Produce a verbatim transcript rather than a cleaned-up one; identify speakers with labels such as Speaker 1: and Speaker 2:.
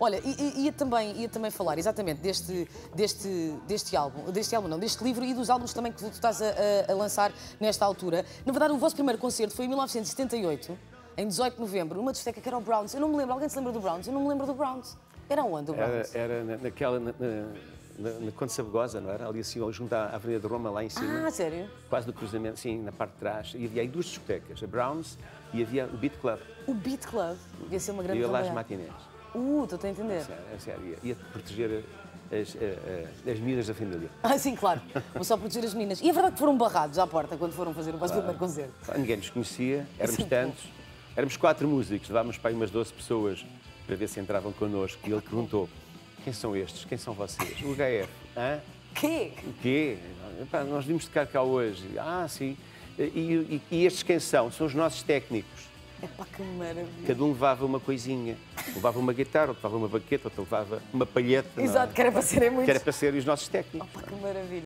Speaker 1: Olha, ia também, ia também falar exatamente deste, deste, deste álbum, deste álbum não, deste livro e dos álbuns também que tu estás a, a, a lançar nesta altura. Na verdade, o vosso primeiro concerto foi em mil novecentos e setenta e oito, em dezoito de novembro, numa discoteca que era o Browns. Eu não me lembro, alguém se lembra do Browns? Eu não me lembro do Browns. Era onde o Browns?
Speaker 2: Era, era naquela... Na, na... Na, na Conde Sabugosa, não era? Ali assim, junto à Avenida de Roma, lá em cima.
Speaker 1: Ah, sério?
Speaker 2: Quase no cruzamento, sim, na parte de trás. E havia aí duas discotecas, a Browns e havia o Beat Club.
Speaker 1: O Beat Club? Devia ser uma grande
Speaker 2: E eu lá as
Speaker 1: trabalhada.
Speaker 2: matinés.
Speaker 1: Uh, estou a entender.
Speaker 2: É sério, é sério. Ia, ia proteger as, as, as miúdas da família.
Speaker 1: Ah, sim, claro. Vou só proteger as meninas. E é verdade que foram barrados à porta quando foram fazer o vosso primeiro concerto?
Speaker 2: Ah, ninguém nos conhecia, éramos
Speaker 1: Sim,
Speaker 2: tantos. Éramos quatro músicos, levávamos para aí umas doze pessoas para ver se entravam connosco. E ele perguntou: quem são estes? Quem são vocês? O H F. Hã?
Speaker 1: Quê?
Speaker 2: O quê? Epá, nós vimos tocar cá hoje. Ah, sim. E, e, e estes quem são? São os nossos técnicos.
Speaker 1: Epá, que maravilha.
Speaker 2: Cada um levava uma coisinha. Levava uma guitarra, outro levava uma baqueta, outro levava uma palheta.
Speaker 1: Exato,
Speaker 2: não é?
Speaker 1: que era para serem muitos.
Speaker 2: Que era para serem os nossos técnicos.
Speaker 1: Opa, que maravilha.